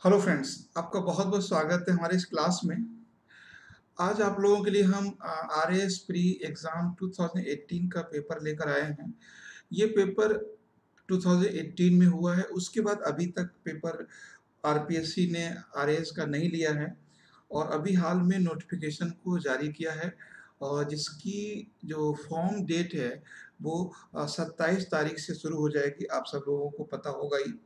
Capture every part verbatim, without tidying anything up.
Hello friends, आपका बहुत-बहुत स्वागत है हमारे इस क्लास में। आज आप लोगों के लिए हम अ, आरएएस प्री एग्ज़ाम दो हज़ार अठारह का पेपर लेकर आए हैं। ये पेपर दो हज़ार अठारह में हुआ है, उसके बाद अभी तक पेपर आरपीएससी ने आरएएस का नहीं लिया है और अभी हाल में नोटिफ़िकेशन को जारी किया है और जिसकी जो फॉर्म डेट है वो अ, सत्ताईस तारीख से शुरू हो जाएगी, आप सब लोगों को पता होगा ही।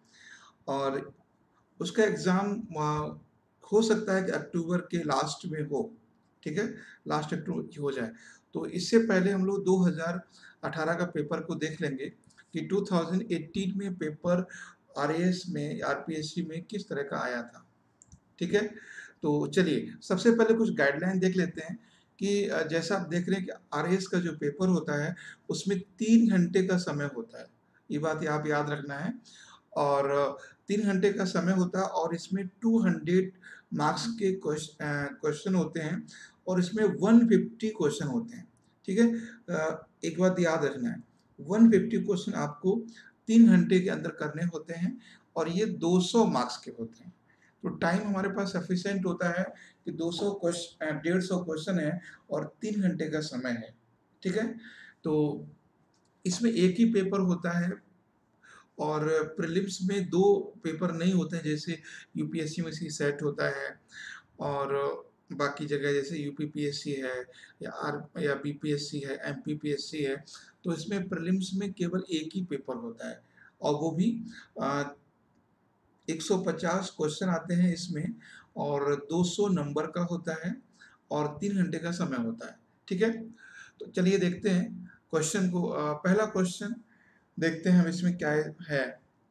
और उसका एग्ज़ाम अ, हो सकता है कि अक्टूबर के लास्ट में हो, ठीक है? लास्ट अक्टूबर की हो जाए। तो इससे पहले हम लोग दो हज़ार अठारह का पेपर को देख लेंगे कि दो हज़ार अठारह में पेपर आरएएस में, आरपीएससी में किस तरह का आया था, ठीक है? तो चलिए, सबसे पहले कुछ गाइडलाइन देख लेते हैं कि अ, जैसा आप देख रहे हैं कि आरएएस का जो पेपर होता है, उसमें तीन घंटे का समय होता है। ये बात आप याद रखना है। और तीन घंटे का समय होता है और इसमें दो सौ मार्क्स के क्वेश अ, क्वेश्चन होते हैं और इसमें एक सौ पचास क्वेश्चन होते हैं, ठीक है? अ, एक बात याद रखना है, एक सौ पचास क्वेश्चन आपको तीन घंटे के अंदर करने होते हैं और ये दो सौ मार्क्स के होते हैं। तो टाइम हमारे पास सफिशिएंट होता है कि दो सौ क्वेश अ, डेढ़ सौ क्वेश्चन है और तीन घंटे का समय है, ठीक है? तो इसमें एक ही पेपर होता है और प्रीलिम्स में दो पेपर नहीं होते हैं, जैसे यूपीएससी में सीसैट होता है और बाकी जगह जैसे यूपीपीएससी है या आर या बीपीएससी है, एमपीपीएससी है, तो इसमें प्रीलिम्स में केवल एक ही पेपर होता है और वो भी अ, एक सौ पचास क्वेश्चन आते हैं इसमें और दो सौ नंबर का होता है और तीन घंटे का समय होता है, ठीक है? तो चलिए देखते हैं क्वेश्चन को। अ, पहला क्वेश्चन देखते हैं हम इसमें क्या है।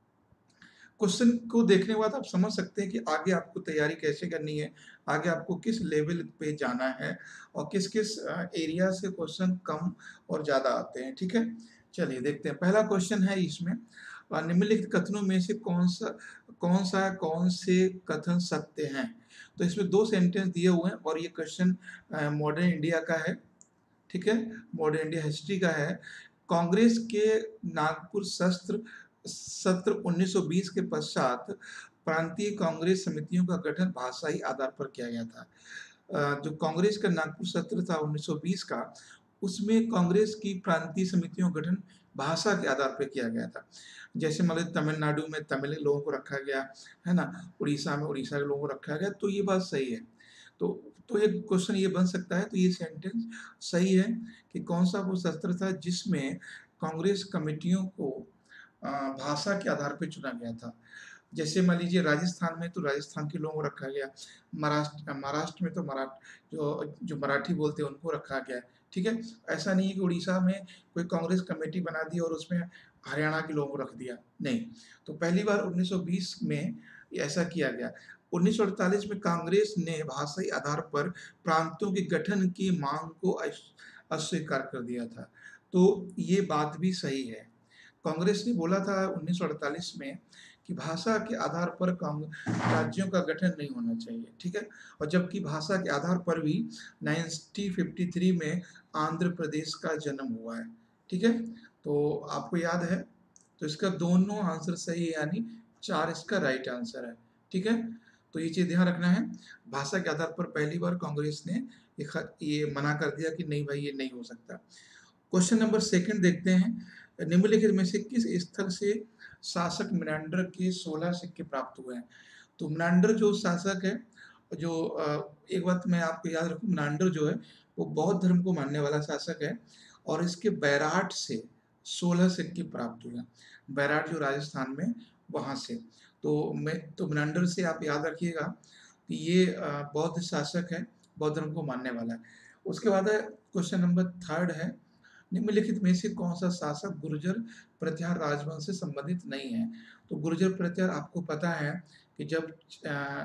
क्वेश्चन को देखने के बाद आप समझ सकते हैं कि आगे आपको तैयारी कैसे करनी है, आगे आपको किस लेवल पे जाना है और किस-किस अ, एरिया से क्वेश्चन कम और ज़्यादा आते हैं, ठीक है? चलिए देखते हैं, पहला क्वेश्चन है इसमें अ, निम्नलिखित कथनों में से कौन-सा कौन-सा कौन से कथन सत्य हैं? तो इसमें दो सेंटेंस दिए हुए हैं और ये क्वेश्चन अ, मॉडर्न इंडिया का है, ठीक है? मॉडर्न इंडिया हिस्ट्री का है। कांग्रेस के नागपुर शस्त्र सत्र उन्नीस सौ बीस के पश्चात प्रांतीय कांग्रेस समितियों का गठन भाषाई आधार पर किया गया था। अ, जो कांग्रेस का नागपुर सत्र था उन्नीस सौ बीस का, उसमें कांग्रेस की प्रांतीय समितियों का गठन भाषा के आधार पर किया गया था। जैसे मान लीजिए तमिलनाडु में तमिल लोगों को रखा गया, है ना? उड़ीसा में उड़ीसा के लोगों को रखा गया, तो ये बात सही है। तो तो एक क्वेश्चन ये बन सकता है, तो ये सेंटेंस सही है कि कौन-सा वो सत्र था जिसमें कांग्रेस कमेटियों को अ, भाषा के आधार पे चुना गया था। जैसे मान लीजिए राजस्थान में तो राजस्थान के लोगों को रखा गया, महाराष्ट्र महाराष्ट्र में तो मरा जो जो मराठी बोलते हैं उनको रखा गया, ठीक है? ऐसा नहीं है कि उड़ीसा में कोई कांग्रेस कमेटी बना दी और उसमें हरियाणा के लोगों को रख दिया, नहीं। तो पहली बार उन्नीस सौ बीस में ऐसा किया गया। उन्नीस सौ अड़तालीस में कांग्रेस ने भाषाई आधार पर प्रांतों के गठन की मांग को अस अस्वीकार कर दिया था। तो ये बात भी सही है। कांग्रेस ने बोला था उन्नीस सौ अड़तालीस में कि भाषा के आधार पर कांग राज्यों का गठन नहीं होना चाहिए, ठीक है? और जबकि भाषा के आधार पर भी उन्नीस सौ तिरेपन में आंध्र प्रदेश का जन्म हुआ है, ठीक है? तो आपको याद है, तो इसका दोनों आंसर सही है, यानी चार इसका राइट आंसर है, ठीक है? तो ये चीज़ ध्यान रखना है, भाषा के आधार पर पहली बार कांग्रेस ने ये ख ये मना कर दिया कि नहीं भाई ये नहीं हो सकता। क्वेश्चन नंबर सेकंड देखते हैं, निम्नलिखित में से किस स्थल से शासक मेनांडर के सोलह सिक्के प्राप्त हुए हैं? तो मेनांडर जो शासक है, जो अ, एक बात मैं आपको याद रखूँ, मेनांडर जो है वो बौद्ध धर्म को मानने वाला शासक है और इसके बैराट से सोलह सिक्के प्राप्त हुए हैं। बैराट जो राजस्थान में, वहाँ से। तो मैं तो मेनांडर से आप याद रखिएगा कि ये अ, बौद्ध शासक है, बौद्ध धर्म को मानने वाला है। उसके बाद है क्वेश्चन नंबर थर्ड है, निम्नलिखित में से कौन-सा शासक गुर्जर प्रतिहार राजवंश से संबंधित नहीं है? तो गुर्जर प्रतिहार आपको पता है कि जब अ,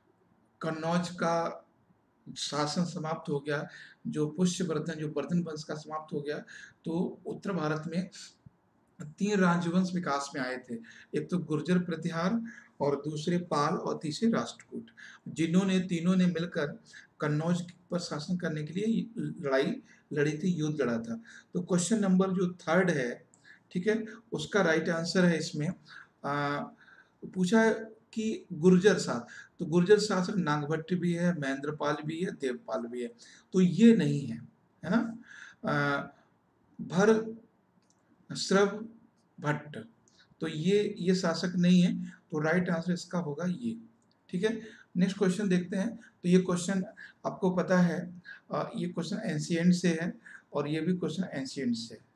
कन्नौज का शासन समाप्त हो गया, जो पुष्यवर्धन जो वर्धन वंश का समाप्त हो गया, तो उत्तर भारत में तीन राजवंश विकास में आए थे। एक तो गुर्जर प्रतिहार और दूसरे पाल और तीसरे राष्ट्रकूट, जिन्होंने तीनों ने मिलकर कन्नौज पर शासन करने के लिए लड़ाई लड़ी थी, युद्ध लड़ा था। तो क्वेश्चन नंबर जो थर्ड है, ठीक है? उसका राइट आंसर है इसमें अ, पूछा है कि गुर्जर शासक, तो गुर्जर शासक नागभट्ट भी है, महेंद्रपाल भी है, देवपाल भी है, तो ये नहीं है, है ना। अ, भर श्रव भट्ट, तो ये ये शासक नहीं है, तो राइट आंसर इसका होगा ये। ठीक है, नेक्स्ट क्वेश्चन देखते हैं। तो ये क्वेश्चन आपको पता है, अ, ये क्वेश्चन एंशिएंट से है और ये भी क्वेश्चन एंशिएंट से है।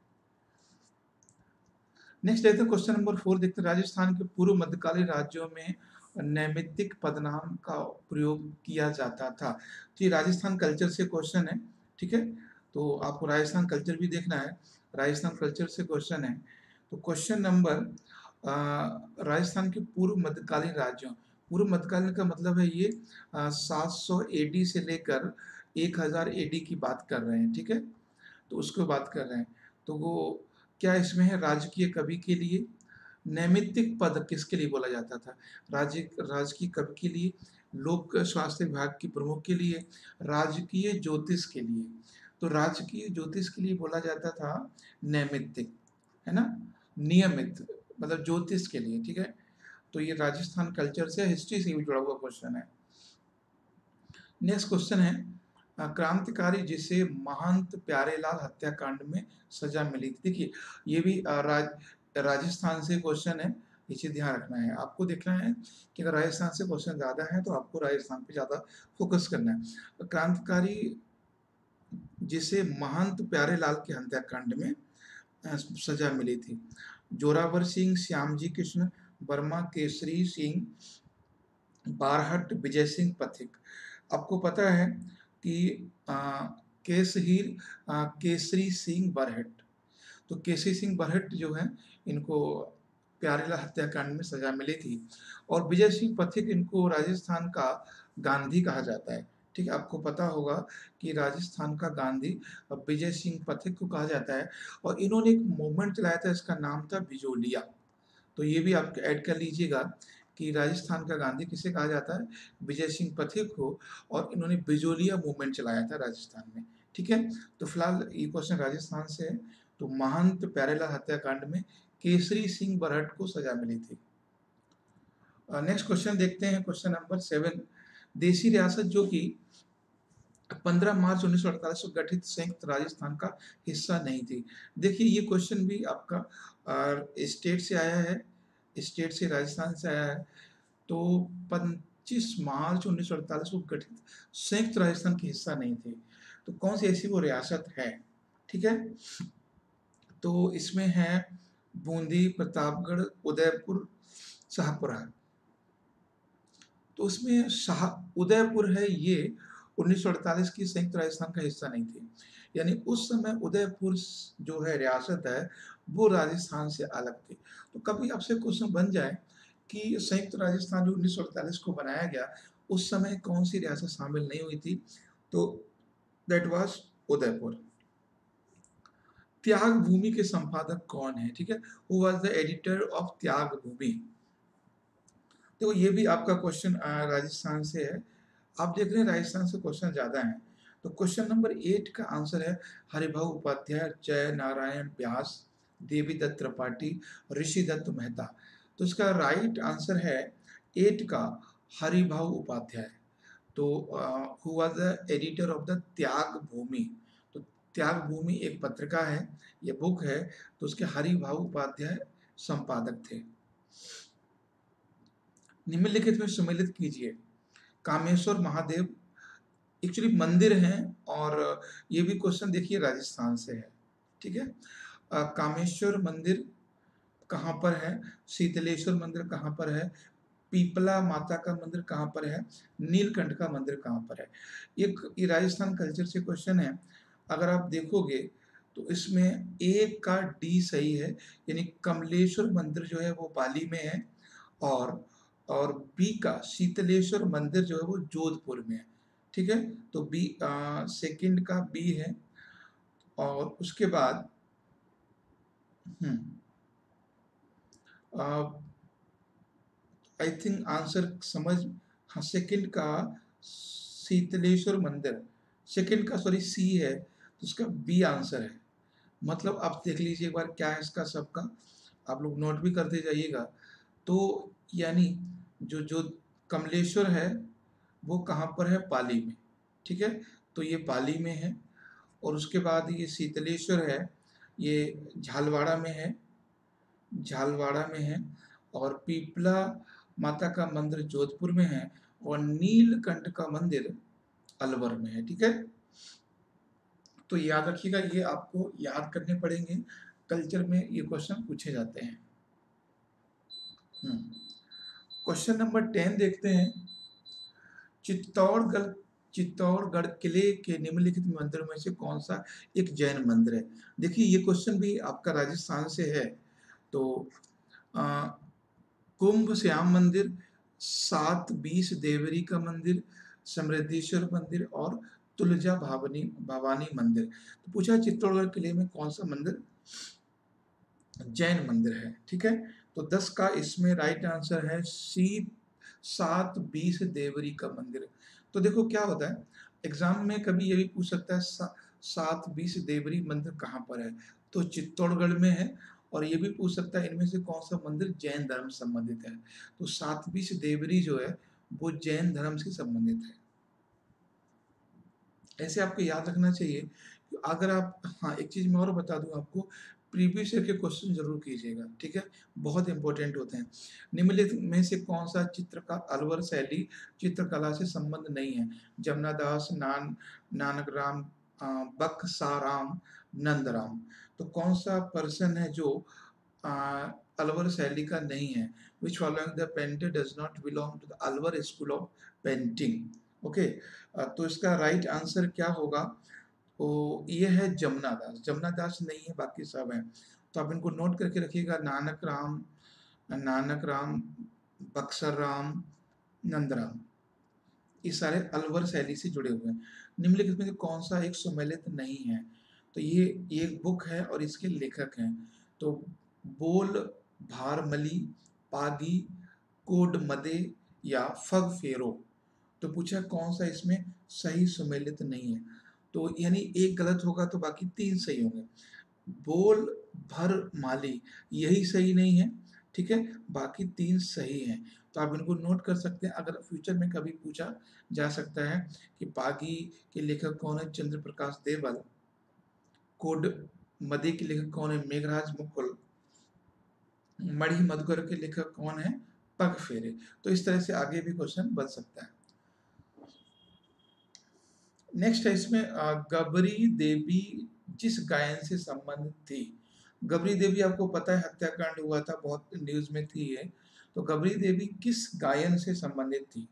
नेक्स्ट देखते हैं क्वेश्चन नंबर फोर, देखते हैं राजस्थान के पूर्व मध्यकालीन राज्यों में नैमित्तिक पदनाम का प्रयोग किया जाता था। तो ये राजस्थान कल्चर से क्वेश्चन है। ठीक है, तो आपको राजस्थान कल्चर भी देखना है, राजस्थान कल्चर से क्वेश्चन है। तो क्वेश्चन नंबर, राजस्थान के पूर्व मध्यकालीन राज्यों, पूर्व मध्यकालीन का मतलब है ये सात सौ ए डी से लेकर एक हज़ार ए डी की बात कर रहे हैं। ठीक है, तो उसको बात कर रहे हैं। तो वो क्या इसमें है, राजकीय कवि के लिए, नैमित्तिक पद किसके लिए बोला जाता था, राज्य राजकीय कवि के लिए, लोक स्वास्थ्य विभाग की प्रमुख के लिए, राजकीय ज्योतिष के लिए। तो राजकीय ज्योतिष के लिए बोला जाता था नैमित्तिक, है ना, नियमित, मतलब ज्योतिष के लिए। ठीक है, तो ये राजस्थान कल्चर से, हिस्ट्री से भी जुड़ा हुआ क्वेश्चन है। नेक्स्ट क्वेश्चन है, क्रांतिकारी जिसे महंत प्यारेलाल हत्याकांड में सजा मिली थी। देखिए ये भी राज राजस्थान से क्वेश्चन है, इसे ध्यान रखना है, आपको देखना है कि अगर राजस्थान से क्वेश्चन ज़्यादा है तो आपको राजस्थान पे ज़्यादा फोकस करना है। क्रांतिकारी जिसे महंत प्यारेलाल के हत्याकांड में सजा मिली थी, जोरावर सिंह, श्यामजी कृष्ण वर्मा, केसरी सिंह बारहट, विजय सिंह पथिक। आपको पता है कि केसहीर केसरी सिंह बरहट, तो केसरी सिंह बरहट जो है इनको प्यारेलाल हत्याकांड में सजा मिली थी, और विजय सिंह पथिक इनको राजस्थान का गांधी कहा जाता है। ठीक है, आपको पता होगा कि राजस्थान का गांधी विजय सिंह पथिक को कहा जाता है, और इन्होंने एक मूवमेंट चलाया था, इसका नाम था बिजोलिया। तो ये भी आप ऐड कर लीजिएगा कि राजस्थान का गांधी किसे कहा जाता है, विजय सिंह पथिक को, और इन्होंने बिजोलिया मूवमेंट चलाया था राजस्थान में। ठीक है, तो फिलहाल ये क्वेश्चन राजस्थान से है। तो महंत प्यारेलाल हत्याकांड में केसरी सिंह बरहट को सजा मिली थी। नेक्स्ट क्वेश्चन देखते हैं, क्वेश्चन नंबर सेवन, देशी रियासत जो कि पंद्रह मार्च उन्नीस सौ अड़तालीस को गठित संयुक्त राजस्थान का हिस्सा नहीं थी। देखिए ये क्वेश्चन भी आपका स्टेट से आया है, स्टेट से राजस्थान से आया है। तो पच्चीस मार्च उन्नीस सौ अड़तालीस को गठित संयुक्त राजस्थान की हिस्सा नहीं थी, तो कौन सी ऐसी वो रियासत है। ठीक है, तो इसमें है बूंदी, प्रतापगढ़, उदयपुर, शाहपुरा। तो उसमें शाह उदयपुर है, ये उन्नीस सौ अड़तालीस की संयुक्त राजस्थान का हिस्सा नहीं थी, यानी उस समय उदयपुर जो है रियासत है वो राजस्थान से अलग थी। तो कभी आपसे क्वेश्चन बन जाए कि संयुक्त राजस्थान जो उन्नीस सौ अड़तालीस को बनाया गया उस समय कौन सी रियासत शामिल नहीं हुई थी, तो दैट वाज उदयपुर। त्याग भूमि के संपादक कौन है, ठीक है, who was the editor of Tyag Bhumi. देखो ये भी आपका क्वेश्चन राजस्थान से है, आप देख रहे हैं राजस्थान से क्वेश्चन ज्यादा हैं। तो क्वेश्चन नंबर एट का आंसर है हरिभाऊ उपाध्याय, जय नारायण व्यास, देवी दत्त त्रिपाठी, ऋषि दत्त मेहता। तो इसका राइट आंसर है एट का हरिभाऊ उपाध्याय। तो who was the editor of the Tyag Bhumi. तो त्याग भूमि एक पत्रिका है, ये बुक है, तो उसके हरिभाऊ उपाध्याय संपादक थे। निम्नलिखित में सम्मिलित कीजिए, कामेश्वर महादेव एक्चुअली मंदिर हैं, और ये भी क्वेश्चन देखिए राजस्थान से है। ठीक है, आ, कामेश्वर मंदिर कहाँ पर है, शीतलेश्वर मंदिर कहाँ पर है, पीपला माता का मंदिर कहाँ पर है, नीलकंठ का मंदिर कहाँ पर है। एक ये राजस्थान कल्चर से क्वेश्चन है, अगर आप देखोगे तो इसमें ए का डी सही है, यानी कमलेश्वर मंदिर जो है वो पाली में है, और और बी का शीतलेश्वर मंदिर जो है वो जोधपुर में है। ठीक है, तो बी सेकंड का बी है, और उसके बाद हम्म आई थिंक आंसर समझ, हाँ सेकंड का शीतलेश्वर मंदिर, सेकंड का सॉरी सी है, तो उसका बी आंसर है। मतलब आप देख लीजिए एक बार क्या है इसका सबका, आप लोग नोट भी करते जाइएगा। तो यानी जो जो कमलेश्वर है वो कहाँ पर है? पाली में, ठीक है। तो ये पाली में है। और उसके बाद ये शीतलेश्वर है, ये झालवाड़ा में है, झालवाड़ा में है। और पीपला माता का मंदिर जोधपुर में है। और नीलकंठ का मंदिर अलवर में है, ठीक है। तो याद रखिएगा, ये आपको याद करने पड़ेंगे, कल्चर में ये क्वेश्चन पूछे जाते हैं। क्वेश्चन नंबर टेन देखते हैं। चित्तौड़गढ़ चित्तौड़गढ़ किले के निम्नलिखित मंदिरों में से कौन सा एक जैन मंदिर है? देखिए, ये क्वेश्चन भी आपका राजस्थान से है। तो आ, कुंभ श्याम मंदिर, सात बीस देवरी का मंदिर, समृद्धेश्वर मंदिर और तुलजा भवानी भवानी मंदिर। तो पूछा चित्तौड़गढ़ किले में कौन सा मंदिर जैन मंदिर है, ठीक है। तो दस का इसमें राइट आंसर है सी, सात बीस देवरी का मंदिर। तो देखो क्या होता है, एग्जाम में कभी ये भी पूछ सकता है सा, सात बीस देवरी मंदिर कहाँ पर है? तो चित्तौड़गढ़ में है। और ये भी पूछ सकता है इनमें से कौन सा मंदिर जैन धर्म से संबंधित है? तो सात बीस देवरी जो है वो जैन धर्म से संबंधित है। ऐसे आपको याद रखना चाहिए। अगर आप, हाँ एक चीज मैं और बता दूं आपको, प्रीवियस ईयर के क्वेश्चन जरूर कीजिएगा, ठीक है, बहुत इंपॉर्टेंट होते हैं। निम्नलिखित में से कौन सा चित्र का अलवर शैली चित्रकला से संबंध नहीं है? जमुनादास, नान नानक राम, बक्साराम, नंदराम। तो कौन सा पर्सन है जो आ, अलवर शैली का नहीं है? Which following the painter does not belong to the Alwar school of painting. Okay, तो इसका राइट आंसर क्या होगा? तो ये है जमुना दास। जमुना दास नहीं है, बाकी सब हैं। तो आप इनको नोट करके रखिएगा, नानक राम, नानक राम, बक्सर राम, नंदराम, ये सारे अलवर शैली से जुड़े हुए हैं। निम्नलिखित में से कौन सा एक सुमेलित नहीं है? तो ये एक बुक है और इसके लेखक हैं। तो बोल भारमली, पागी, कोड मदे या फग फेरो। तो पूछा कौन सा इसमें सही सुमेलित नहीं है? तो यानी एक गलत होगा तो बाकी तीन सही होंगे। बोल भर माली यही सही नहीं है, ठीक है, बाकी तीन सही हैं। तो आप इनको नोट कर सकते हैं, अगर फ्यूचर में कभी पूछा जा सकता है कि पागी के लेखक कौन है? चंद्र प्रकाश देवल। कोड मदे के लेखक कौन है? मेघराज मुकुल। मणि मधुकर के लेखक कौन है? पग फेरे। तो इस तरह से आगे भी क्वेश्चन बन सकता है। नेक्स्ट है इसमें गबरी देवी जिस गायन से संबंधित थी? गबरी देवी आपको पता है हत्याकांड हुआ था, बहुत न्यूज में थी ये। तो गबरी देवी किस गायन से संबंधित थी?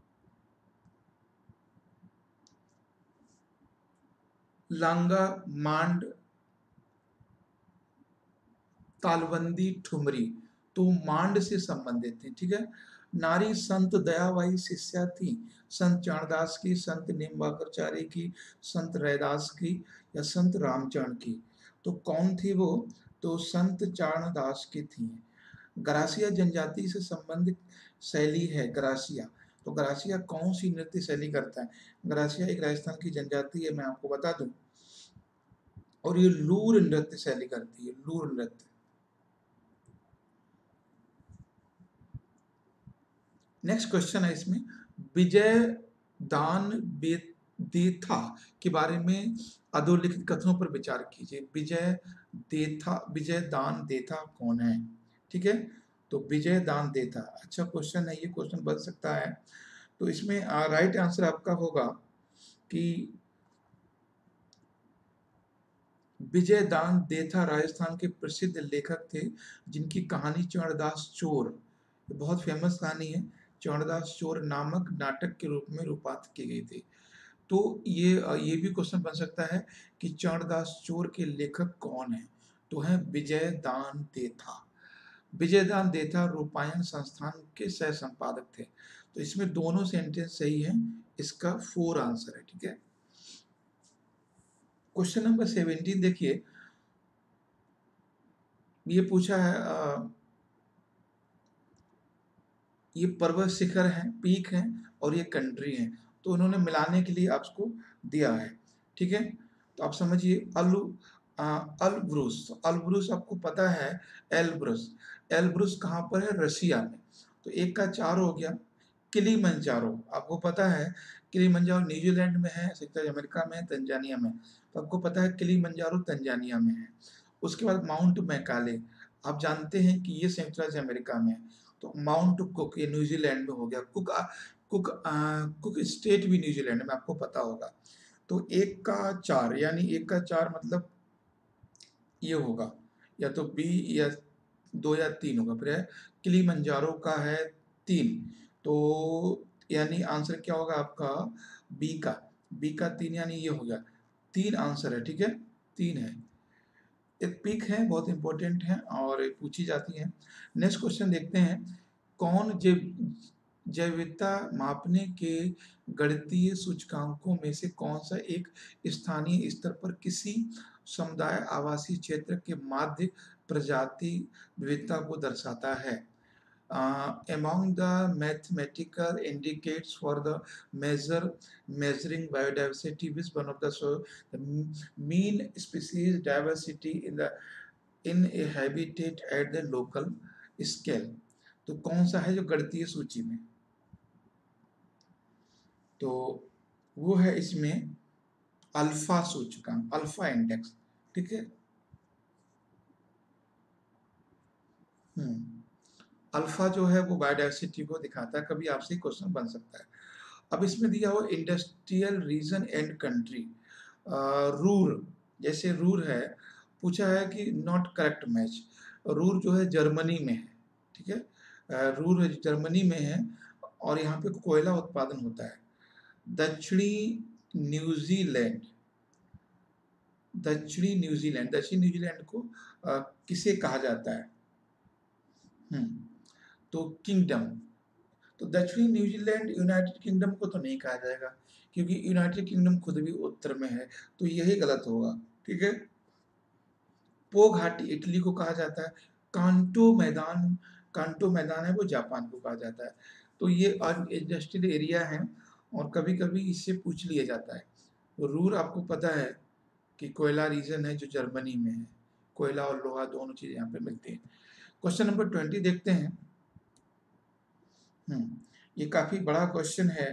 लांगा, मांड, तालबंदी, ठुमरी। तो मांड से संबंधित थी, ठीक है। नारी संत दयाबाई शिष्या थी? संत चाणदास की, संत निम्बाकरचार्य की, संत रैदास की या संत रामचरण की? तो कौन थी वो? तो संत चाणदास की थी। ग्रासिया जनजाति से संबंधित शैली है ग्रासिया। तो ग्रासिया कौन सी नृत्य शैली करता है? ग्रासिया एक राजस्थान की जनजाति है, मैं आपको बता दूं। और ये लूर नृत्य शैली करती है, लूर नृत्य। नेक्स्ट क्वेश्चन है इसमें, विजय दान देथा के बारे में अधोलिखित कथनों पर विचार कीजिए। विजय देथा, विजय दान देथा कौन है? ठीक है, तो विजय दान देथा, अच्छा क्वेश्चन है, ये क्वेश्चन बन सकता है। तो इसमें राइट आंसर आपका होगा कि विजय दान देथा राजस्थान के प्रसिद्ध लेखक थे, जिनकी कहानी चौड़दास चोर, बहुत फेमस कहानी है, चौड़दास चोर नामक नाटक के रूप में रूपांतरित की गई थी। तो ये ये भी क्वेश्चन बन सकता है कि चौड़दास चोर के लेखक कौन है? तो है विजय दान देथा। विजय दान देथा रूपायन संस्थान के सह संपादक थे। तो इसमें दोनों सेंटेंस सही है, इसका फोर आंसर है, ठीक है। क्वेश्चन नंबर सेवेंटीन देखिए, ये पूछा है आ, ये पर्वत शिखर है, पीक है और ये कंट्री है, तो उन्होंने मिलाने के लिए आपको दिया है, ठीक है। तो आप समझिए अल अल्ब्रुस। अल्ब्रुस आपको पता है, एल्ब्रुस, एल्ब्रुस कहाँ पर है? रशिया में। तो एक का चार हो गया। किलिमंजारो, आपको पता है किलिमंजारो न्यूजीलैंड में है, सेंट्रल अमेरिका में है, तंजानिया में। तो आपको पता है किलिमंजारो तंजानिया में है। उसके बाद माउंट मैकाले, आप जानते हैं कि ये सेंट्रल अमेरिका में है। तो माउंट कुक ये न्यूजीलैंड में हो गया। कुक आ, कुक आ, कुक स्टेट भी न्यूजीलैंड में, आपको पता होगा। तो एक का चार, यानी एक का चार मतलब ये होगा या तो बी या दो या तीन होगा। फिर है किलिमंजारो का है तीन, तो यानी आंसर क्या होगा आपका बी का। बी का तीन यानी ये हो गया, तीन आंसर है, ठीक है, तीन है। एक पिक है, बहुत इंपॉर्टेंट है और पूछी जाती है। नेक्स्ट क्वेश्चन देखते हैं। कौन जैव जैविकता मापने के गणितीय सूचकांकों में से कौन सा एक स्थानीय स्तर पर किसी समुदाय आवासीय क्षेत्र के माध्य प्रजाति विविधता को दर्शाता है? Uh, among the mathematical indicators for the measure measuring biodiversity, which one of the so the mean species diversity in the in a habitat at the local scale? तो कौन सा है जो गणितीय सूची में? तो वो है इसमें अल्फा सूचकांक, अल्फा इंडेक्स, ठीक है। हम्म अल्फा जो है वो बायोडाइवर्सिटी को दिखाता है। कभी आपसे क्वेश्चन बन सकता है। अब इसमें दिया हुआ industrial region and country, Ruhr, जैसे रूर है, पूछा है कि नॉट करेक्ट मैच। रूर जो है जर्मनी में है, ठीक है, रूर जर्मनी में है और यहाँ पे कोयला उत्पादन होता है। दक्षिणी न्यूजीलैंड, दक्षिणी न्यूजीलैंड, दक्षिणी न्यूजीलैंड को आ, किसे कहा जाता है? हम्म तो किंगडम। तो दक्षिणी न्यूजीलैंड यूनाइटेड किंगडम को तो नहीं कहा जाएगा, क्योंकि यूनाइटेड किंगडम खुद भी उत्तर में है, तो यही गलत होगा, ठीक है। पो घाटी इटली को कहा जाता है। कांटो मैदान, कांटो मैदान है वो जापान को कहा जाता है। तो ये इंडस्ट्रियल एरिया है और कभी कभी इससे पूछ लिया जाता है। तो रूर आपको पता है कि कोयला रीजन है जो जर्मनी में है, कोयला और लोहा दोनों चीजें यहाँ पे मिलती हैं। क्वेश्चन नंबर ट्वेंटी देखते हैं। हम्म ये काफी बड़ा क्वेश्चन है।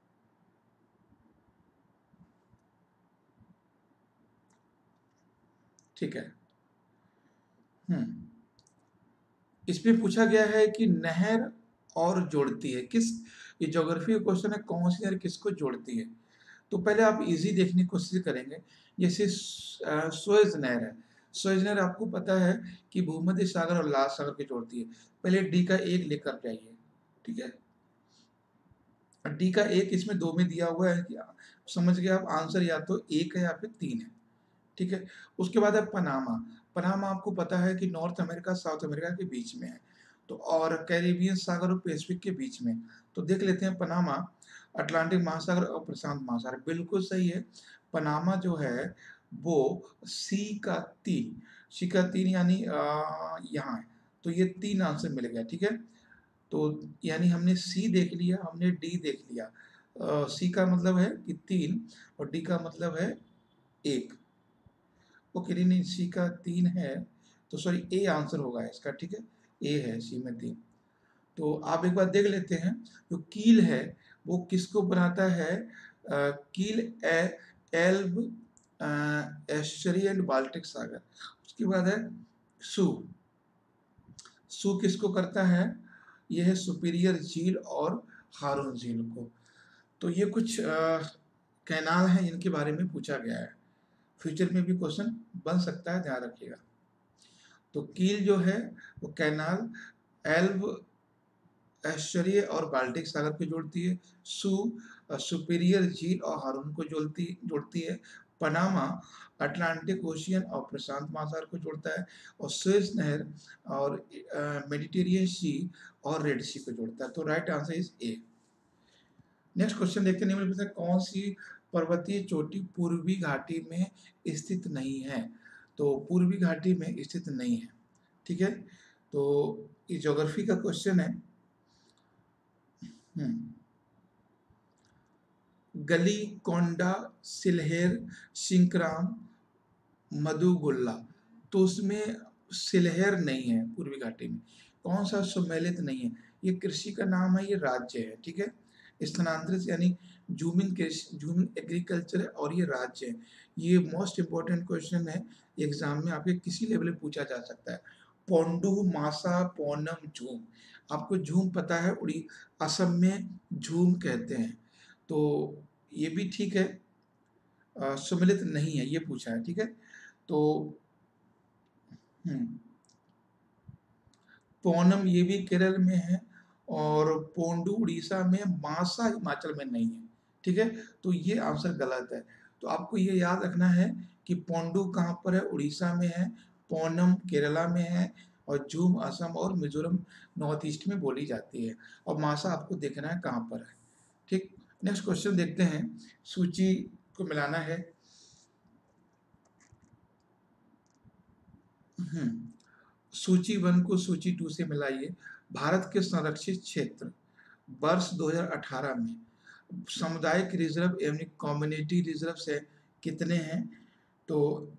ठीक है। हम्म इसमें पूछा गया है कि नहर और जोड़ती है किस, ये ज्योग्राफी का क्वेश्चन है, कौन सी नहर किसको जोड़ती है? तो पहले आप इजी देखने की कोशिश करेंगे। जैसे सुएज नहर है, सुएज नहर आपको पता है कि भूमध्य सागर और लाल सागर को जोड़ती है। पहले डी का एक लेकर जाइए, ठीक है। डी का एक इसमें दो में दिया हुआ है कि समझ गए आप, आंसर या तो एक है या फिर तीन है, ठीक है। उसके बाद है पनामा। पनामा आपको पता है कि नॉर्थ अमेरिका साउथ अमेरिका के बीच में है, तो और कैरिबियन सागर और पैसिफिक के बीच में। तो देख लेते हैं पनामा, अटलांटिक महासागर और प्रशांत महासागर, बिल्कुल सही है। पनामा जो है वो सी का तीन, सी का तीन यानी यहाँ है, तो ये तीन आंसर मिल गया, ठीक है। तो यानी हमने सी देख लिया, हमने डी देख लिया। सी का मतलब है कि तीन और डी का मतलब है एक। ओके, नहीं नहीं, सी का तीन है, तो सॉरी ए आंसर होगा इसका, ठीक है, ए है सी में तीन। तो आप एक बार देख लेते हैं, जो कील है वो किसको बनाता है? आ, Kiel A, Elbe estuary and Baltic सागर। उसके बाद है सू, सू किसको करता है? यह है सुपीरियर झील और हारून झील को। तो ये कुछ कैनाल हैं इनके बारे में पूछा गया है, फ्यूचर में भी क्वेश्चन बन सकता है, ध्यान रखिएगा। तो कील जो है वो कैनाल एल्ब एस्चुरी और बाल्टिक सागर को जोड़ती है। सू सुपीरियर झील और हारून को जोड़ती जोड़ती है। पनामा अटलांटिक ओशियन और प्रशांत महासागर को जोड़ता है। और सुएज नहर और मेडिटेरियन सी और रेड सी को जोड़ता है। तो right answer is A. Next question देखते हैं, निम्नलिखित में से कौन सी पर्वतीय चोटी पूर्वी घाटी में स्थित नहीं है? तो पूर्वी घाटी में स्थित नहीं है, ठीक है। तो ये ज्योग्राफी का क्वेश्चन है। गली कोंडा सिलहेर सिंकराम मधुगुल्ला, तो उसमें सिलहेर नहीं है पूर्वी घाटी में। कौन सा सम्मिलित नहीं है? ये कृषि का नाम है, ये राज्य है, ठीक है। स्थानांतरित यानी जूमिंग कृषि, जूमिंग एग्रीकल्चर है, और ये राज्य है। ये मोस्ट इंपॉर्टेंट क्वेश्चन है, एग्जाम में आपके किसी लेवल में पूछा जा सकता है। पोंडू, मासा, पोनम, झूम। आपको झूम पता है, उड़ी असम में झूम कहते हैं, तो ये भी ठीक है। अ, सम्मिलित नहीं है, ये पूछा है, ठीक है। तो हम्म पोनम ये भी केरल में है, और पोंडू उड़ीसा में, मासा हिमाचल में नहीं है, ठीक है। तो ये आंसर गलत है। तो आपको ये याद रखना है कि पोंडू कहाँ पर है, उड़ीसा में है, पोनम केरला में है, और झूम असम और मिजोरम नॉर्थ ईस्ट में बोली जाती है, और मासा आपको देखना है कहाँ पर है, ठीक। नेक्स्ट क्वेश्चन देखते हैं, सूची को मिलाना है। हम्म सूची वन को सूची टू से मिलाइए। भारत के संरक्षित क्षेत्र वर्ष दो हज़ार अठारह में सामुदायिक रिजर्व यानी कम्युनिटी रिजर्व से कितने हैं? तो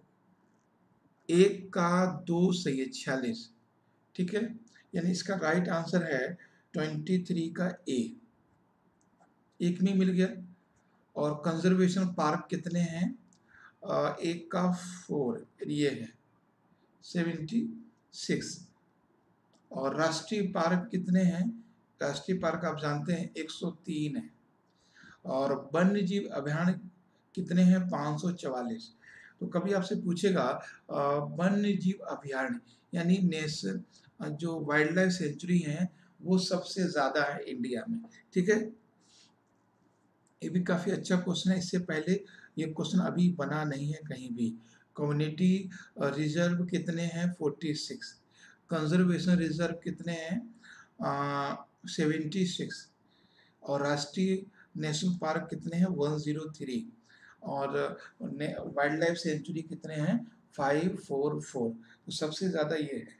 एक का दो सही है, छियालीस, ठीक है। यानी इसका राइट आंसर है ट्वेंटी थ्री का ए, एक में मिल गया। और कंजर्वेशन पार्क कितने हैं? अ, एक का फोर, ये है सेवेंटी सिक्स। और राष्ट्रीय पार्क कितने हैं? राष्ट्रीय पार्क आप जानते हैं एक सौ तीन है। और वन्य जीव अभयारण्य कितने हैं? पाँच सौ चवालीस। तो कभी आपसे पूछेगा वन्य जीव अभयारण्य यानी नेशन, जो वाइल्ड लाइफ सेंचुरी है वो सबसे ज्यादा है इंडिया में, ठीक है। ये भी काफी अच्छा क्वेश्चन है, इससे पहले ये क्वेश्चन अभी बना नहीं है कहीं भी। कम्युनिटी रिजर्व कितने हैं? Forty six. कंजर्वेशन रिजर्व कितने हैं? Seventy six. और राष्ट्रीय नेशनल पार्क कितने हैं? One zero three. और वाइल्ड लाइफ सेंचुरी कितने हैं? Five four four. तो सबसे ज्यादा ये है।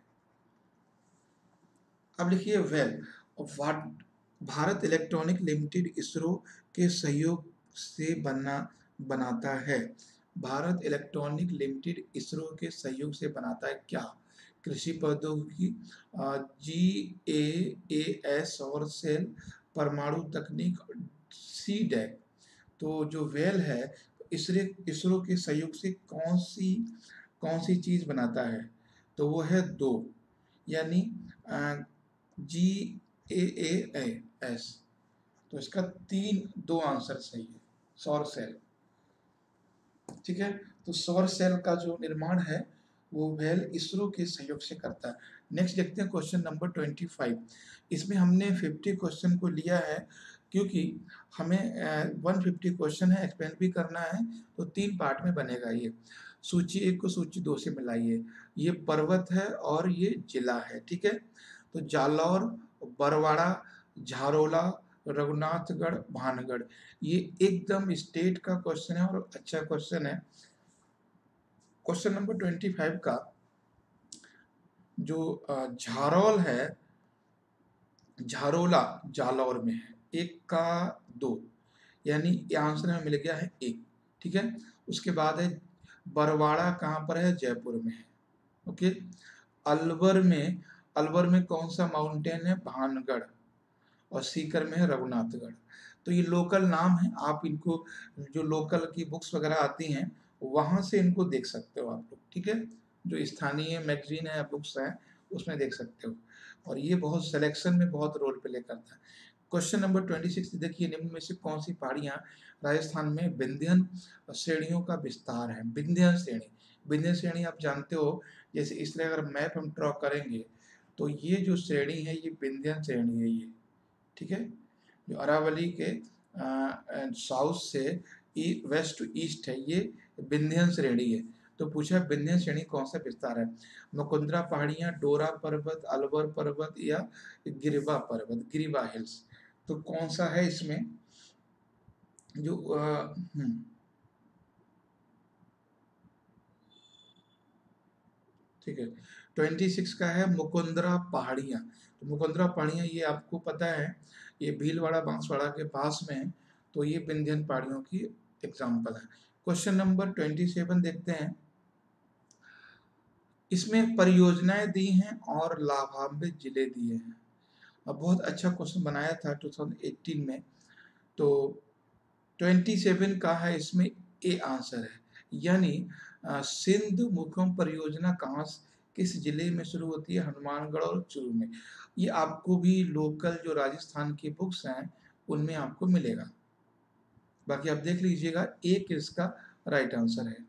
अब लिखिए वेल, भारत इलेक्ट्रॉनिक लिमिटेड इसरो के सहयोग से बना बनाता है। भारत इलेक्ट्रॉनिक लिमिटेड इसरो के सहयोग से बनाता है क्या? कृषि प्रौद्योगिकी, जी ए ए एस और सेल, परमाणु तकनीक, सी डैक। तो जो वेल है, इसरो इसरो के सहयोग से कौन सी कौन सी चीज बनाता है? तो वो है दो, यानी जी ए ए एस। तो इसका तीन दो आंसर सही है, सौर सेल, ठीक है। तो सौर सेल का जो निर्माण है वो वेल इसरो के सहयोग से करता है। नेक्स्ट देखते हैं क्वेश्चन नंबर ट्वेंटी फाइव। इसमें हमने फिफ्टी क्वेश्चन को लिया है, क्योंकि हमें वन फिफ्टी क्वेश्चन है, एक्सप्लेन भी करना है, तो तीन पार्ट में बनेगा ये। सूची एक को सूची दो से मिलाइए। ये पर्वत है और ये जिला है, ठीक है। तो जालौर, बरवाड़ा, झारोला, रघुनाथगढ़, भानगढ़, ये एकदम स्टेट का क्वेश्चन है और अच्छा क्वेश्चन है। क्वेश्चन नंबर ट्वेंटी फाइव का जो झारोल है, झारोला जालौर में है, एक का दो, यानी ये आंसर हमें मिल गया है एक, ठीक है। उसके बाद है बरवाड़ा, कहाँ पर है? जयपुर में है, ओके। अलवर में, अलवर में कौन सा माउंटेन है? भानगढ़। और सीकर में है रघुनाथगढ़। तो ये लोकल नाम है, आप इनको जो लोकल की बुक्स वगैरह आती हैं वहां से इनको देख सकते हो आप लोग, ठीक है। जो स्थानीय मैगजीन है, बुक्स हैं, उसमें देख सकते हो। और ये बहुत सिलेक्शन में बहुत रोल प्ले करता है। क्वेश्चन नंबर ट्वेंटी सिक्स देखिए, निम्न में से कौन सी पहाड़ियां राजस्थान में विंध्यन श्रेणियों का विस्तार है? विंध्यन श्रेणी, विंध्यन श्रेणी आप जानते हो, जैसे इसलिए अगर मैप हम ड्रॉ करेंगे तो ये जो श्रेणी है ये विंध्यन श्रेणी है, ये, ठीक है। जो अरावली के साउथ से वेस्ट टू ईस्ट है, ये विंध्यन श्रेणी है। तो पूछा विंध्यन श्रेणी कौन सा विस्तार है? मुकुंदरा पहाड़ियां, डोरा पर्वत, अलवर पर्वत, या गिरिबा पर्वत, गिरिबा हिल्स। तो कौन सा है इसमें जो आ, ठीक है, ट्वेंटी सिक्स का है मुकुंदरा पहाड़ियां। तो मुकुंदरा पहाड़ियां ये आपको पता है, ये भीलवाड़ा बांसवाड़ा के पास में है। तो ये विंध्यन पहाड़ियों की एग्जाम्पल है। क्वेश्चन नंबर ट्वेंटी सेवन देखते हैं। इसमें परियोजनाएं दी हैं और लाभान्वित जिले दिए हैं। अब बहुत अच्छा क्वेश्चन बनाया था दो हज़ार अठारह में। तो सत्ताईस का है इसमें ए आंसर है, यानी अ, सिंध मुखम परियोजना कहाँ से- किस जिले में शुरू होती है? हनुमानगढ़ और चूरू में। ये आपको भी लोकल जो राजस्थान की बुक्स हैं उनमें आपको मिलेगा। बाकी आप देख लीजिएगा ए किसका राइट आंसर है।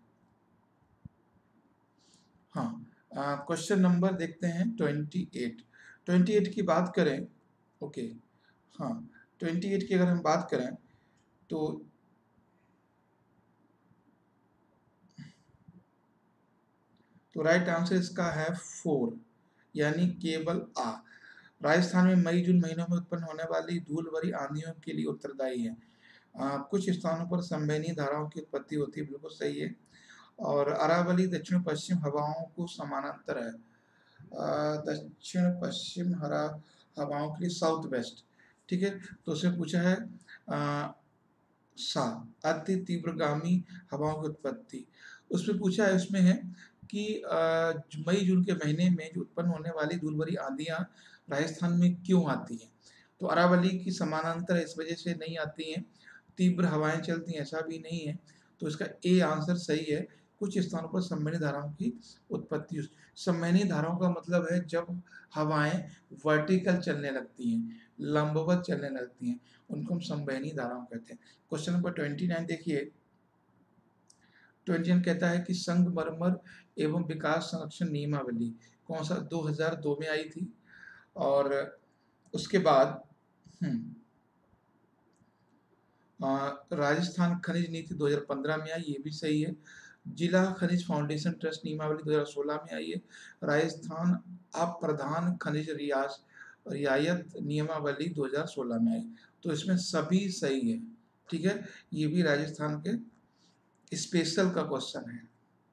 हाँ, क्वेश्चन नंबर देखते हैं अट्ठाईस। अट्ठाईस की बात करें, ओके, हाँ, अट्ठाईस की अगर हम बात करें तो तो राइट आंसर इसका है फोर, यानी केवल आ। राजस्थान में मई जून महीनों में उत्पन्न होने वाली धूल भरी आंधियों के लिए उत्तरदायी है। आ, कुछ स्थानों पर संवहनी धाराओं की उत्पत्ति होती है, बिल्कुल सही है। और अरावली दक्षिण पश्चिम हवाओं को समानांतर है। आ, दक्षिण पश्चिम हरा हवाओं के लिए साउथ वेस्ट, ठीक है। तो उसमें पूछा है आ, सा अति तीव्रगामी हवाओं की उत्पत्ति। उसमें पूछा है, उसमें है कि अ, मई जून के महीने में जो उत्पन्न होने वाली धूल भरी आंधियां राजस्थान में क्यों आती हैं? तो अरावली की समानांतर इस वजह से नहीं आती हैं, तीव्र हवाएं चलती हैं ऐसा भी नहीं है। तो इसका ए आंसर सही है। कुछ स्थानों पर संवहनी धाराओं की उत्पत्ति। संवहनी धाराओं का मतलब है जब हवाएं वर्टिकल चलने लगती हैं, लंबवत चलने लगती हैं, उनको हम संवहनी धाराओं कहते हैं। क्वेश्चन नंबर ट्वेंटी नाइन देखिए। ट्वेंटी नाइन कहता है कि संगमरमर एवं विकास संरक्षण नियमावली कौन सा दो हज़ार दो में आई थी? और उसके बाद हम्म आ, राजस्थान खनिज नीति दो हज़ार पंद्रह में आई, ये भी सही है। जिला खनिज फाउंडेशन ट्रस्ट नियमावली दो हज़ार सोलह में आई है। राजस्थान अप्रधान खनिज रियास रियायत नियमावली दो हज़ार सोलह में आई। तो इसमें सभी सही है, ठीक है। ये भी राजस्थान के स्पेशल का क्वेश्चन है।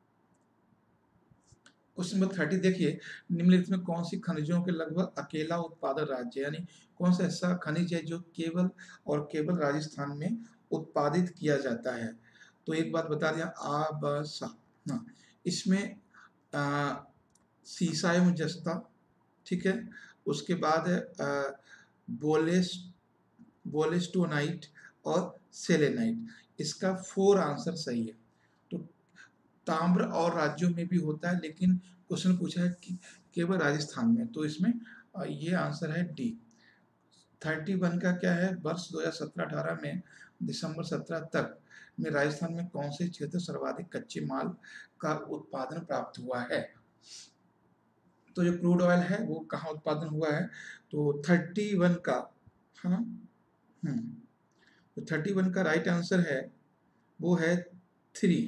क्वेश्चन नंबर थर्टी देखिए, निम्नलिखित में कौन सी खनिजों के लगभग अकेला उत्पादन राज्य, यानी कौन सा ऐसा खनिज है जो केवल और केवल राजस्थान में उत्पादित किया जाता है? तो एक बात बता दिया, आ ब सा। हाँ, इसमें आ, सीसा एवं जस्ता, ठीक है। उसके बाद है आ, बोलेस बोलेस्टोनाइट और सेलेनाइट। इसका फोर आंसर सही है। तो ताम्र और राज्यों में भी होता है, लेकिन क्वेश्चन पूछा है कि केवल राजस्थान में, तो इसमें ये आंसर है डी। थर्टी वन का क्या है? वर्ष दो हज़ार सत्रह अठारह में दिसंबर सत्रह तक में राजस्थान में कौन से क्षेत्र सर्वाधिक कच्चे माल का उत्पादन प्राप्त हुआ है? तो जो क्रूड ऑयल है वो कहाँ उत्पादन हुआ है? तो थर्टी वन का, हाँ, हम्म तो थर्टी वन का राइट आंसर है, वो है थ्री,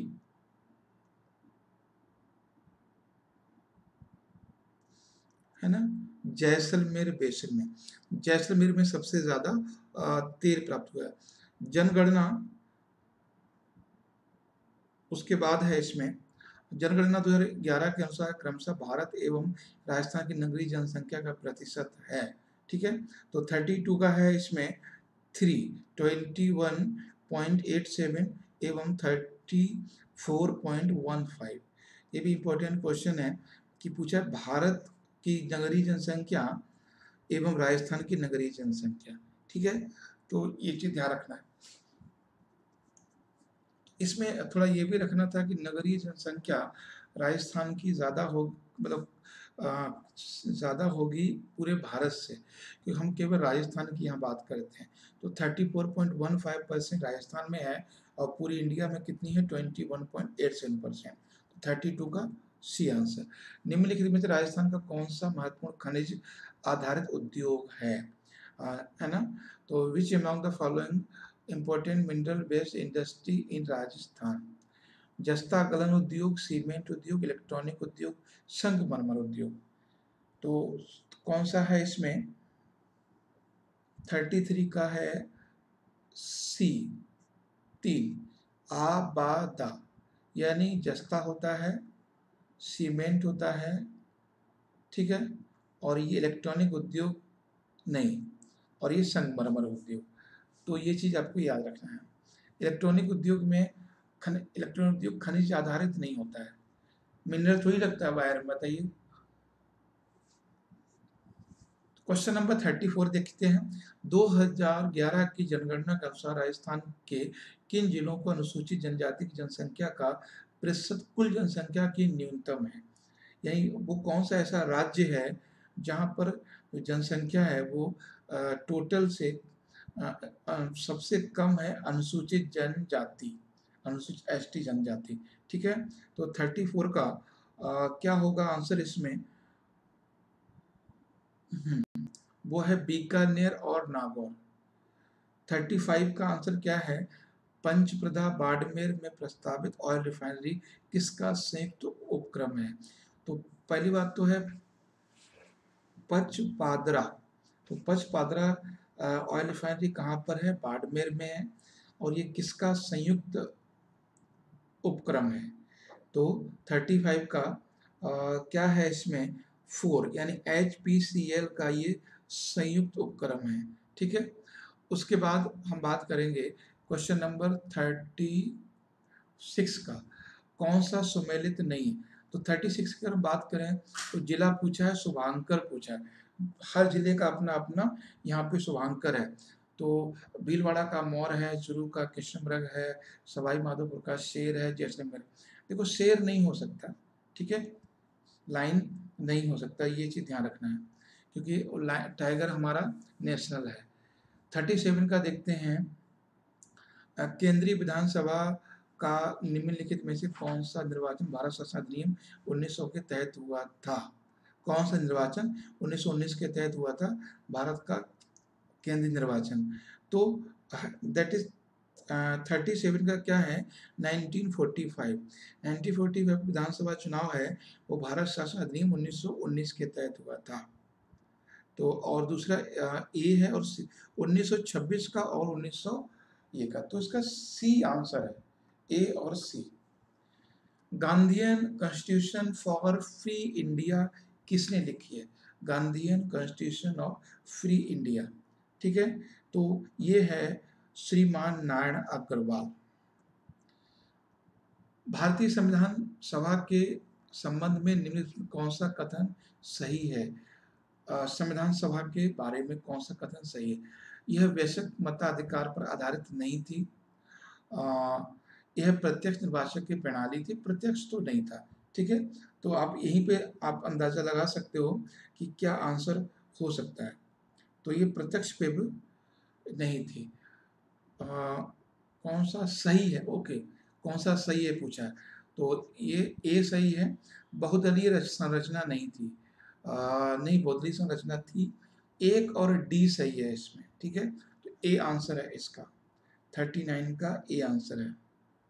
है ना, जैसलमेर बेसिन में। जैसलमेर में सबसे ज्यादा तेल प्राप्त हुआ है। जनगणना उसके बाद है इसमें। जनगणना दो हज़ार ग्यारह के अनुसार क्रमशः भारत एवं राजस्थान की नगरीय जनसंख्या का प्रतिशत है, ठीक है। तो थर्टी टू का है इसमें three, twenty one point eight seven एवं thirty four point one five. ये भी इंपॉर्टेंट क्वेश्चन है कि पूछा है भारत की नगरीय जनसंख्या एवं राजस्थान की नगरीय जनसंख्या, ठीक है। तो ये चीज ध्यान रखना है। इसमें थोड़ा ये भी रखना था कि नगरीय जनसंख्या राजस्थान की ज़्यादा हो, मतलब ज़्यादा होगी पूरे भारत से, क्योंकि हम केवल राजस्थान की यहाँ बात करते हैं। तो thirty four point one five percent Rajasthan में है, और पूरी इंडिया में कितनी है? Twenty one point eight seven percent. तो थर्टी टू का सी आंसर। निम्नलिखित में से राजस्थान का कौन सा महत्वपूर्ण खनिज आधारित उद्योग है? आ, है ना। तो which among the following important mineral based industry in Rajasthan? जस्ता कलन उद्योग, सीमेंट उद्योग, इलेक्ट्रॉनिक उद्योग, संगमरमर उद्योग। तो कौन सा है इसमें? थर्टी थ्री का है सी, तीन, आ बा दा, यानी जस्ता होता है, सीमेंट होता है, ठीक है, और ये इलेक्ट्रॉनिक उद्योग नहीं, और ये संगमरमर उद्योग। तो ये चीज आपको याद रखना है। इलेक्ट्रॉनिक उद्योग में खन इलेक्ट्रॉनिक उद्योग खनिज आधारित नहीं होता है, मिनरल थोड़ी लगता है वायर में, बताइए। क्वेश्चन नंबर थर्टी फोर देखते हैं। दो हज़ार ग्यारह की जनगणना के अनुसार राजस्थान के किन जिलों को अनुसूचित जनजाति की जनसंख्या का प्रतिशत कुल जनसंख्या की न्यूनतम है? यानी वो कौन सा ऐसा राज्य है जहाँ पर जनसंख्या है वो टोटल से अ, अ, सबसे कम है अनुसूचित जनजाति, अनुसूचित एसटी जनजाति। ठीक है, तो थर्टी फोर का आ, क्या होगा आंसर इसमें? हम्म, वो है बीकानेर और नागौर। थर्टी फाइव का आंसर क्या है? पंचप्रदा बाड़मेर में प्रस्तावित ऑयल रिफाइनरी किसका संयुक्त तो उपक्रम है? तो पहली बात तो है पचपादरा। तो पचपादरा ऑयल रिफाइनरी कहाँ पर है? बाड़मेर में है। और ये किसका संयुक्त उपक्रम है? तो थर्टी फाइव का आ, क्या है इसमें? फोर, यानी एच पी सी एल का ये संयुक्त उपक्रम है। ठीक है, उसके बाद हम बात करेंगे क्वेश्चन नंबर थर्टी सिक्स का, कौन सा सुमेलित नहीं? तो थर्टी सिक्स की अगर बात करें तो जिला पूछा है, शुभांकर पूछा है। हर जिले का अपना अपना यहाँ पे शुभांकर है। तो भीलवाड़ा का मोर है, चुरू का कृष्णमृग है, सवाई माधोपुर का शेर है, जैसलमेर। देखो शेर नहीं हो सकता, ठीक है, लाइन नहीं हो सकता, ये चीज़ ध्यान रखना है, क्योंकि टाइगर हमारा नेशनल है। थर्टी सेवन का देखते हैं, केंद्रीय विधानसभा का निम्नलिखित में से कौन सा निर्वाचन भारत शासन अधिनियम उन्नीस सौ के तहत हुआ था? कौन सा निर्वाचन उन्नीस सौ उन्नीस के तहत हुआ था भारत का केंद्रीय निर्वाचन? तो दैट इज थर्टी सेवन का क्या है? Nineteen forty five. Nineteen forty five विधानसभा चुनाव है वो भारत शासन अधिनियम उन्नीस सौ उन्नीस के तहत हुआ था। तो और दूसरा ए है और उन्नीस सौ छब्बीस का और उन्नीस सौ ये का, तो इसका सी आंसर है, ए और C. Gandhian constitution for free India किसने लिखी है? Gandhian constitution of free India. ठीक है, तो ये है श्रीमान नारायण अग्रवाल। भारतीय संविधान सभा के संबंध में निम्नलिखित कौन सा कथन सही है? संविधान सभा के बारे में कौन सा कथन सही है? यह वैश्विक मताधिकार पर आधारित नहीं थी। आ, यह प्रत्यक्ष निर्वाचन की प्रणाली थी, प्रत्यक्ष तो नहीं था। ठीक है, तो आप यहीं पे आप अंदाजा लगा सकते हो कि क्या आंसर हो सकता है। तो ये प्रत्यक्ष पे भी नहीं थी। आ, कौन सा सही है? ओके, कौन सा सही है पूछा है, तो ये ए सही है। बहुदलीय संरचना नहीं थी, आ, नहीं बहुदलीय संरचना थी। एक और डी सही है इसमें। ठीक है, तो ए आंसर है इसका, थर्टी नाइन का ए आंसर है।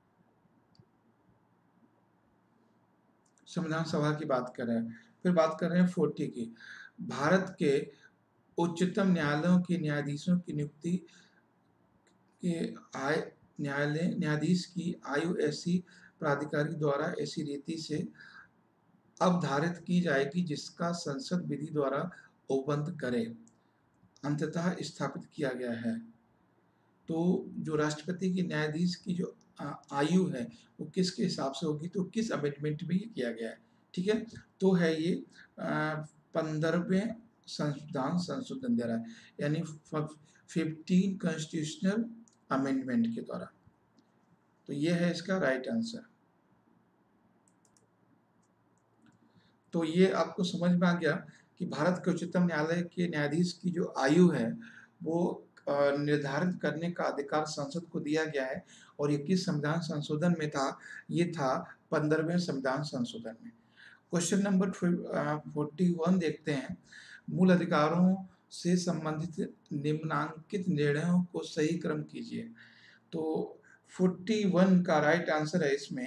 संविधान सभा की बात कर रहे हैं, फिर बात कर रहे हैं फोर्टी की। भारत के उच्चतम न्यायालयों के न्यायाधीशों की नियुक्ति के आय न्यायालय न्यायाधीश की आयु ऐसी प्राधिकारी द्वारा ऐसी रीति से अवधारित की जाएगी जिसका संसद विधि द्वारा उपबंध करे अंततः स्थापित किया गया है। तो जो राष्ट्रपति की न्यायाधीश की जो आयु है वो किसके हिसाब से होगी? तो किस अमेंडमेंट में ये किया गया है? ठीक है, तो है ये पंद्रहवें संविधान संशोधन द्वारा, यानी फिफ्टीन कॉन्स्टिट्यूशनल अमेंडमेंट के द्वारा। तो ये है इसका राइट आंसर। तो ये आपको समझ में आ गया कि भारत के उच्चतम न्यायालय के न्यायाधीश की जो आयु है वो निर्धारित करने का अधिकार संसद को दिया गया है। और ये किस संविधान संशोधन में था? ये था पंद्रहवें संविधान संशोधन में। क्वेश्चन नंबर फोर्टी वन देखते हैं, मूल अधिकारों से संबंधित निम्नांकित निर्णयों को सही क्रम कीजिए। तो फोर्टी वन का राइट आंसर है इसमें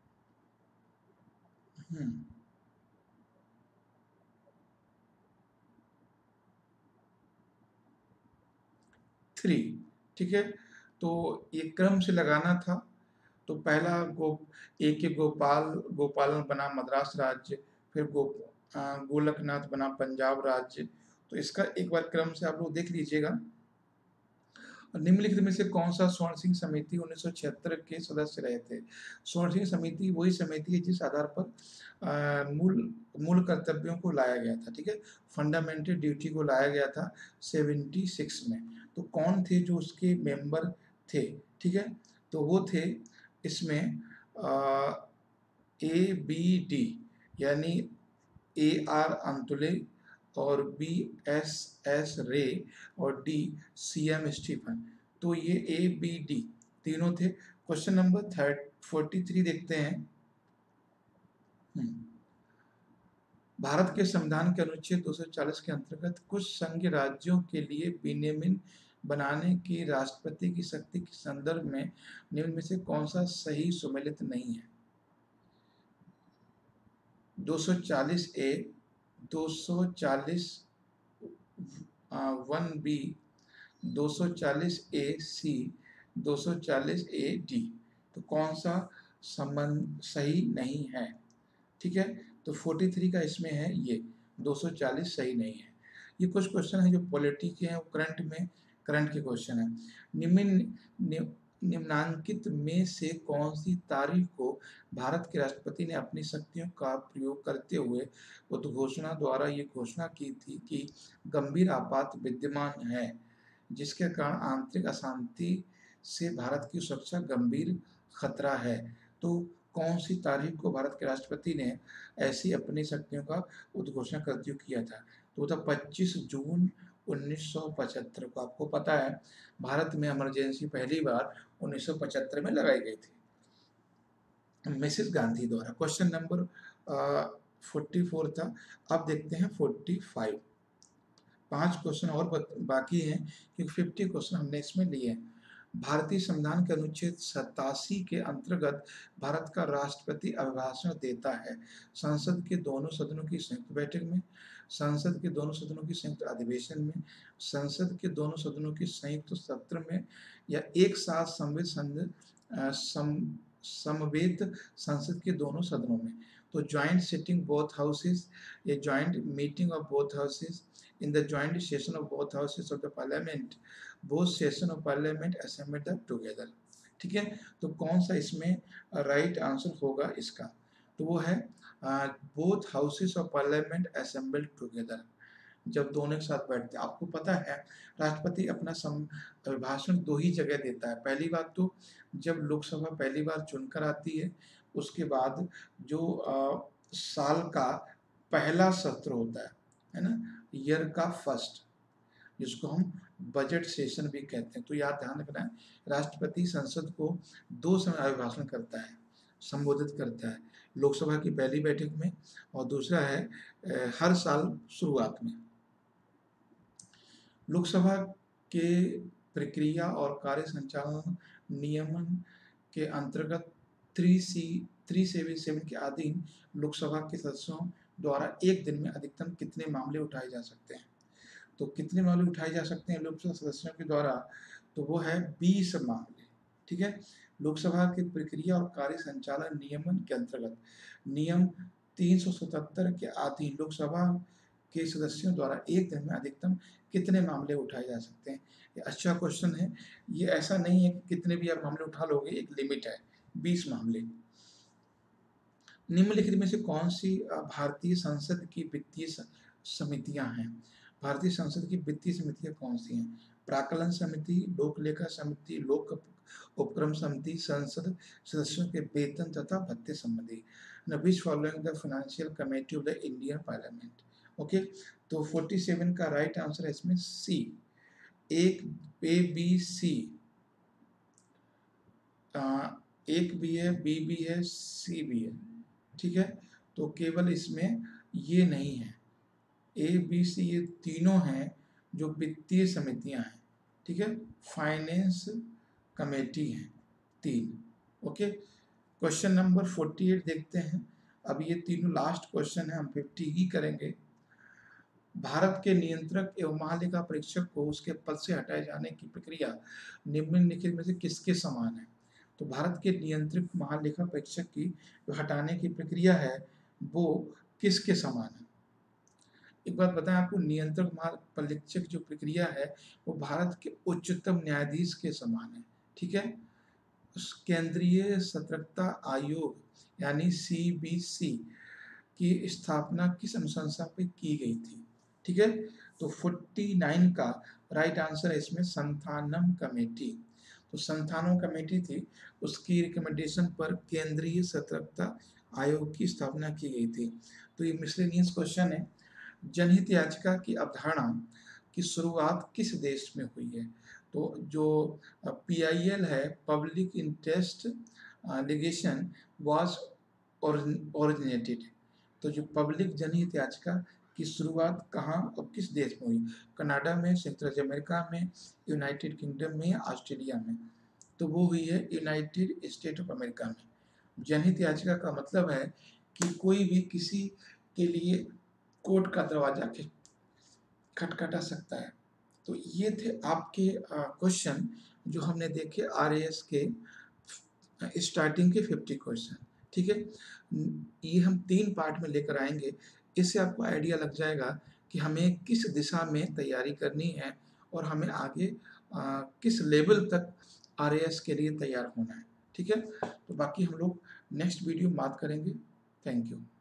हम्म थ्री। ठीक है, तो ये क्रम से लगाना था। तो पहला गो ए के गोपाल गोपालन बना मद्रास राज्य, फिर गो गोलकनाथ बना पंजाब राज्य। तो इसका एक बार क्रम से आप लोग देख लीजिएगा। निम्नलिखित में से कौन सा स्वर्ण सिंह समिति उन्नीस सौ छिहत्तर के सदस्य रहे थे? स्वर्ण सिंह समिति वही समिति है जिस आधार पर आ, मूल मूल कर्तव्यों को लाया गया था, ठीक है, फंडामेंटल ड्यूटी को लाया गया था छिहत्तर में। तो कौन थे जो उसके मेंबर थे, ठीक है, तो वो थे इसमें ए बी डी यानी ए आर अंतुले और बी एस एस रे और डी सी एम स्टीफन। तो ये ए बी डी तीनों थे। Question number third forty three देखते हैं। भारत के संविधान के अनुच्छेद दो सौ चालीस के अंतर्गत कुछ संघीय राज्यों के लिए विनियमन बनाने की राष्ट्रपति की शक्ति के संदर्भ में निम्न में से कौन सा सही सुमेलित नहीं है? दो सौ चालीस ए, दो सौ चालीस वन बी, दो सौ चालीस ए सी, दो सौ चालीस ए डी। तो कौन सा संबंध सही नहीं है? ठीक है, तो तैंतालीस का इसमें है ये, दो सौ चालीस सही नहीं है। ये कुछ क्वेश्चन है जो पॉलिटी के हैं, करंट में करंट के क्वेश्चन है। निम्न निम्नांकित में से कौन सी तारीख को भारत के राष्ट्रपति ने अपनी शक्तियों का प्रयोग करते हुए उद्घोषणा द्वारा ये घोषणा की थी कि गंभीर आपात विद्यमान है जिसके कारण आंतरिक अशांति से भारत की सुरक्षा गंभीर खतरा है? तो कौन सी तारीख को भारत के राष्ट्रपति ने ऐसी अपनी शक्तियों का उद्घोषणा करते हुए किया था? तो था पच्चीस जून उन्नीस सौ पचहत्तर को। आपको पता है भारत में इमरजेंसी पहली बार उन्नीस सौ पचहत्तर में लगाई गई थी मिसेस गांधी द्वारा। क्वेश्चन नंबर फोर्टी फोर था। अब देखते हैं फोर्टी फाइव। पांच क्वेश्चन और बाकी हैं क्योंकि फिफ्टी क्वेश्चन हमने इसमें लिए हैं। भारतीय संविधान के अनुच्छेद सतासी के अंतर्गत भारत का राष्ट्रपति अभिभाषण देता है संसद के दोनों सदनों की संयुक्त बैठक में, संसद के दोनों सदनों की संयुक्त अधिवेशन में, संसद के दोनों सदनों की संयुक्त सत्र में या एक साथ संवित समवेत संसद के दोनों सदनों में। तो ज्वाइंट सिटिंग बोथ हाउसेस या joint meeting of both houses in the joint session of both houses of the parliament, both session of parliament assembled together। ठीक है, तो कौन सा इसमें राइट आंसर होगा इसका? तो वो है both houses of parliament assembled together, जब दोनों एक साथ बैठते हैं। आपको पता है राष्ट्रपति अपना भाषण दो ही जगह देता है। पहली बात तो जब लोकसभा पहली बार चुनकर आती है, उसके बाद जो आ, साल का पहला सत्र होता है है ना, ईयर का फर्स्ट, जिसको हम बजट सेशन भी कहते हैं। तो याद ध्यान रखना है, राष्ट्रपति संसद को दो समय अभिभाषण करता है, संबोधित करता है, लोकसभा की पहली बैठक में और दूसरा है हर साल शुरुआत में। लोकसभा के प्रक्रिया और कार्य संचालन नियमन के अंतर्गत three C three seven seven के अधीन लोकसभा के सदस्यों द्वारा एक दिन में अधिकतम कितने मामले उठाए जा सकते हैं? तो कितने मामले उठाए जा सकते हैं लोकसभा सदस्यों के द्वारा? तो वो है बीस मामले। ठीक है, लोकसभा की प्रक्रिया और कार्य संचालन नियमन के अंतर्गत नियम तीन सौ सतहत्तर के अधीन लोकसभा के सदस्यों द्वारा एक दिन में अधिकतम कितने मामले उठाए जा सकते हैं? ये अच्छा क्वेश्चन है। ये ऐसा नहीं है कि कितने भी आप मामले उठा लोगे, एक लिमिट है, बीस मामले। निम्नलिखित में से कौन सी भारतीय संसद की वित्तीय समितियां हैं? भारतीय संसद की वित्तीय समितियां कौन सी हैं? प्राक्कलन समिति, लोक लेखा समिति, लोक उपक्रम समिति, संसद सदस्यों के वेतन तथा भत्ते संबंधी। Which following the financial committee of the Indian parliament. Okay, तो सैंतालीस का राइट आंसर है इसमें सी, एक ए बी सी, एक भी है, बी भी है, सी भी है। ठीक है, तो केवल इसमें ये नहीं है, ए बी सी ये तीनों हैं जो वित्तीय समितियां हैं। ठीक है, फाइनेंस कमेटी है तीन। ओके, क्वेश्चन नंबर अड़तालीस देखते हैं। अब ये तीनों लास्ट क्वेश्चन है, हम पचास ही करेंगे। भारत के नियंत्रक एवं महालेखा परीक्षक को उसके पद से हटाए जाने की प्रक्रिया निम्नलिखित में से किसके समान है? तो भारत के नियंत्रक महालेखा परीक्षक की जो हटाने की प्रक्रिया है वो किसके समान है? एक बात बताएं आपको, नियंत्रक महापरीक्षक जो प्रक्रिया है वो भारत के उच्चतम न्यायाधीश के समान है। ठीक है, उस केंद्रीय सतर्कता आयोग यानी सी बी सी की स्थापना किस अनुशंसा पे की गई थी? ठीक है, तो उनचास का राइट आंसर है इसमें संथानम कमेटी। तो संथानम कमेटी थी, उसकी रिकमेंडेशन पर केंद्रीय सतर्कता आयोग की स्थापना की गई थी। तो ये मिसलेनियस क्वेश्चन है। जनहित याचिका की अवधारणा की शुरुआत किस देश में हुई है? तो जो पी आई एल है, public interest litigation was originated. तो जो पब्लिक जनहित याचिका की शुरुआत कहाँ और किस देश में हुई? कनाडा में, संयुक्त राज्य अमेरिका में, यूनाइटेड किंगडम में या ऑस्ट्रेलिया में? तो वो हुई है यूनाइटेड स्टेट ऑफ अमेरिका में। जनहित याचिका का मतलब है कि कोई भी किसी के लिए कोर्ट का दरवाजा खटखटा सकता है। तो ये थे आपके क्वेश्चन जो हमने देखे आर ए एस के स्टार्टिंग के पचास क्वेश्चन। ठीक है, ये हम तीन पार्ट में लेकर आएंगे। इससे आपको आइडिया लग जाएगा कि हमें किस दिशा में तैयारी करनी है और हमें आगे आ, किस लेवल तक आर ए एस के लिए तैयार होना है। ठीक है, तो बाकी हम लोग नेक्स्ट वीडियो में बात करेंगे। Thank you.